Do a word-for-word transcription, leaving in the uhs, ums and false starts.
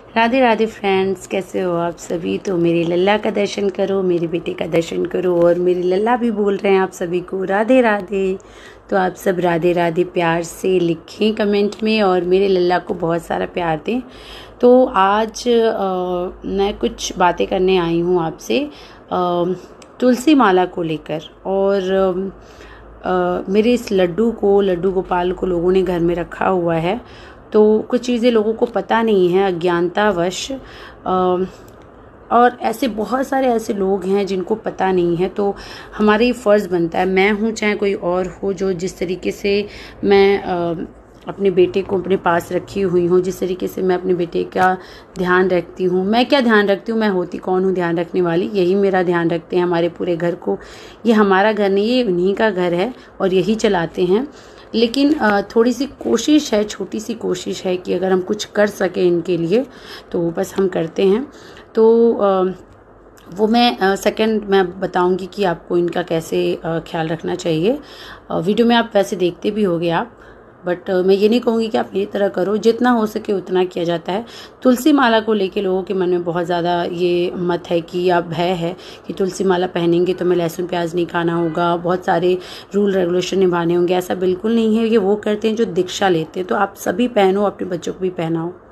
Radhe Radhe friends, कैसे हो आप सभी। तो मेरी लल्ला का दर्शन करो, मेरे बेटे का दर्शन करो। और मेरी लल्ला भी बोल रहे हैं आप सभी को राधे राधे। तो आप सब राधे राधे प्यार से लिखें कमेंट में और मेरे लल्ला को बहुत सारा प्यार दें। तो आज आ, मैं कुछ बातें करने आई हूँ आपसे तुलसी माला को लेकर। और आ, मेरे इस लड्डू को लड्डू गोपाल को लोगों ने घर में रखा हुआ है, तो कुछ चीज़ें लोगों को पता नहीं है अज्ञानतावश। और ऐसे बहुत सारे ऐसे लोग हैं जिनको पता नहीं है। तो हमारा ये फ़र्ज़ बनता है, मैं हूँ चाहे कोई और हो, जो जिस तरीके से मैं आ, अपने बेटे को अपने पास रखी हुई हूँ, जिस तरीके से मैं अपने बेटे का ध्यान रखती हूँ। मैं क्या ध्यान रखती हूँ, मैं होती कौन हूँ ध्यान रखने वाली, यही मेरा ध्यान रखते हैं हमारे पूरे घर को। ये हमारा घर नहीं, ये उन्हीं का घर है और यही चलाते हैं। लेकिन थोड़ी सी कोशिश है, छोटी सी कोशिश है कि अगर हम कुछ कर सकें इनके लिए तो बस हम करते हैं। तो वो मैं सेकंड मैं बताऊंगी कि आपको इनका कैसे ख्याल रखना चाहिए। वीडियो में आप वैसे देखते भी होंगे आप, बट मैं ये नहीं कहूँगी कि आप मेरी तरह करो, जितना हो सके उतना किया जाता है। तुलसी माला को लेके लोगों के मन में बहुत ज़्यादा ये मत है कि या भय है कि तुलसी माला पहनेंगे तो मैं लहसुन प्याज नहीं खाना होगा, बहुत सारे रूल रेगुलेशन निभाने होंगे। ऐसा बिल्कुल नहीं है, ये वो करते हैं जो दीक्षा लेते हैं। तो आप सभी पहनो, अपने बच्चों को भी पहनाओ।